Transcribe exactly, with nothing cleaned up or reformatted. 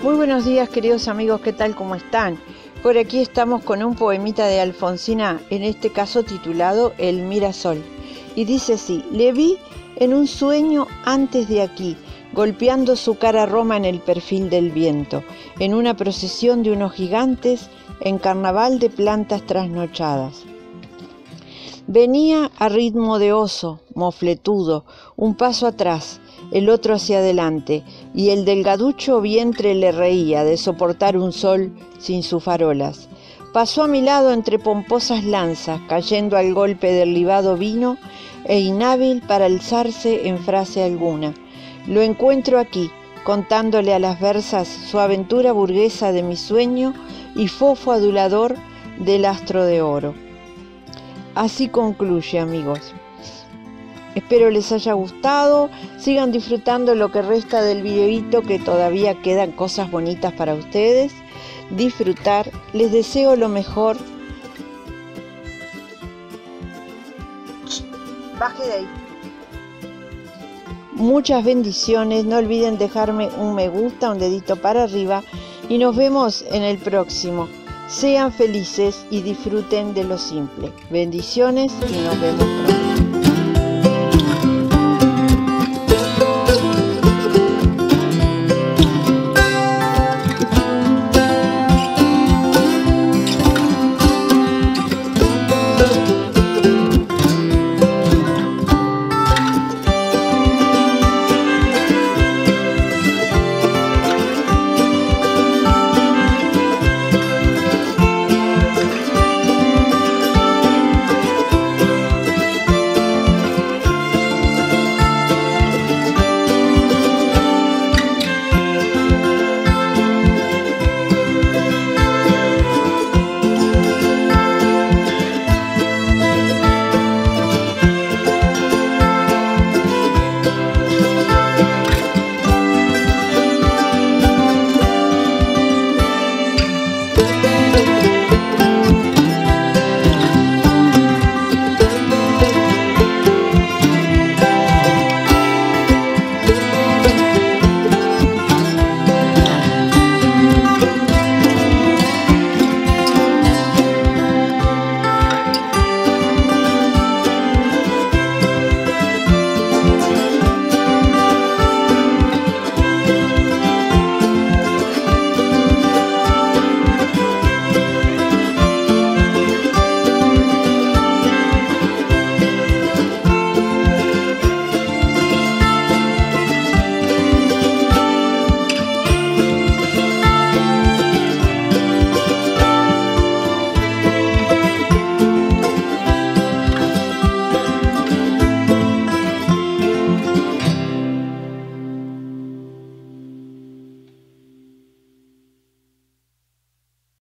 Muy buenos días, queridos amigos, ¿qué tal? ¿Cómo están? Por aquí estamos con un poemita de Alfonsina, en este caso titulado El Mirasol. Y dice así: le vi en un sueño antes de aquí, golpeando su cara Roma en el perfil del viento, en una procesión de unos gigantes, en carnaval de plantas trasnochadas. Venía a ritmo de oso, mofletudo, un paso atrás, el otro hacia adelante, y el delgaducho vientre le reía de soportar un sol sin sus farolas. Pasó a mi lado entre pomposas lanzas, cayendo al golpe del libado vino, e inhábil para alzarse en frase alguna. Lo encuentro aquí, contándole a las versas su aventura burguesa de mi sueño y fofo adulador del astro de oro. Así concluye, amigos. Espero les haya gustado, sigan disfrutando lo que resta del videíto, que todavía quedan cosas bonitas para ustedes. Disfrutar, les deseo lo mejor. Baje de ahí. Muchas bendiciones, no olviden dejarme un me gusta, un dedito para arriba y nos vemos en el próximo. Sean felices y disfruten de lo simple. Bendiciones y nos vemos.